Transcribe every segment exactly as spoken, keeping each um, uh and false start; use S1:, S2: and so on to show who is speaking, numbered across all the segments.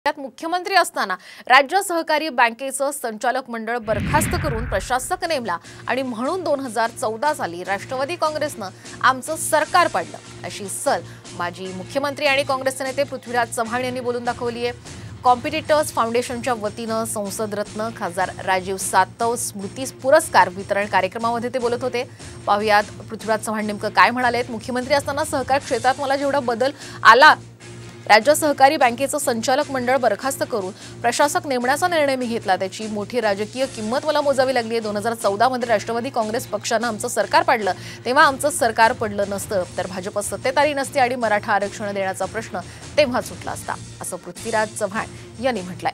S1: त्यात मुख्यमंत्री असताना राज्य सहकारी बँकेचं संचालक मंडळ बरखास्त करून प्रशासक नेमला आणि म्हणून दोन हजार चौदा साली राष्ट्रवादी काँग्रेसनं आमचं सरकार पाडलं अशी सल माजी मुख्यमंत्री आणि काँग्रेसचे नेते पृथ्वीराज चव्हाण यांनी बोलून दाखवली आहे। कॉम्पिटिटर्स फाउंडेशनच्या वतीनं संसद रत्न खासदार राजीव सातव स्मृती पुरस्कार वितरण कार्यक्रमामध्ये ते बोलत होते। पाहुयात पृथ्वीराज चव्हाण नेमकं काय म्हणालेत। मुख्यमंत्री असताना सहकार क्षेत्रात मला जेवढा बदल आला, राज्य सहकारी बँकेचं संचालक मंडळ बरखास्त करून प्रशासक नेमण्याचा निर्णय मी घेतला, त्याची मोठी राजकीय किंमत मला मोजावी लागली आहे। दोन हजार चौदा मध्ये राष्ट्रवादी काँग्रेस पक्षानं आमचं सरकार पाडलं, तेव्हा आमचं सरकार पडलं नसतं तर भाजप सत्तेत आली नसती आणि मराठा आरक्षण देण्याचा प्रश्न तेव्हा सुटला असता, असं पृथ्वीराज चव्हाण यांनी म्हटलंय।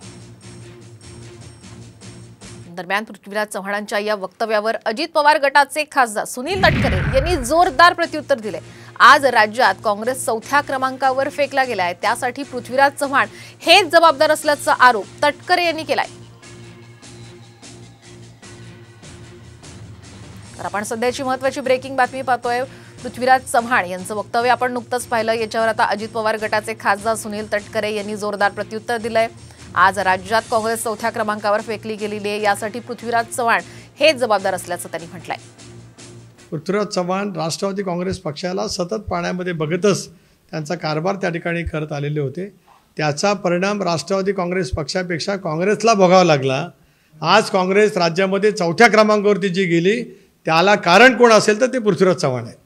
S1: दरम्यान पृथ्वीराज चव्हाणांच्या या वक्तव्यावर अजित पवार गटाचे खासदार सुनील तटकरे यांनी जोरदार प्रत्युत्तर दिले। आज राज्यात काँग्रेस चौथ्या क्रमांकावर फेकला गेलाय, त्यासाठी पृथ्वीराज चव्हाण हेच जबाबदार असल्याचा आरोप तटकरे यांनी केलाय। तर आपण सध्याची महत्त्वाची ब्रेकिंग बातमी पाहतोय। पृथ्वीराज चव्हाण यांचं वक्तव्य आपण नुकतंच पाहिलं, याच्यावर आता अजित पवार गटाचे खासदार सुनील तटकरे यांनी जोरदार प्रत्युत्तर दिलंय। आज राज्यात काँग्रेस चौथ्या क्रमांकावर फेकली गेलेली आहे, यासाठी पृथ्वीराज चव्हाण हेच जबाबदार असल्याचं त्यांनी म्हटलंय।
S2: पृथ्वीराज चव्हाण राष्ट्रवादी काँग्रेस पक्षाला सतत पाण्यामध्ये बघतच त्यांचा कारभार त्या ठिकाणी करत आलेले होते। त्याचा परिणाम राष्ट्रवादी काँग्रेस पक्षापेक्षा काँग्रेसला भोगावा लागला। आज काँग्रेस राज्यामध्ये चौथ्या क्रमांकावरती जी गेली, त्याला कारण कोण असेल तर ते पृथ्वीराज चव्हाण आहे।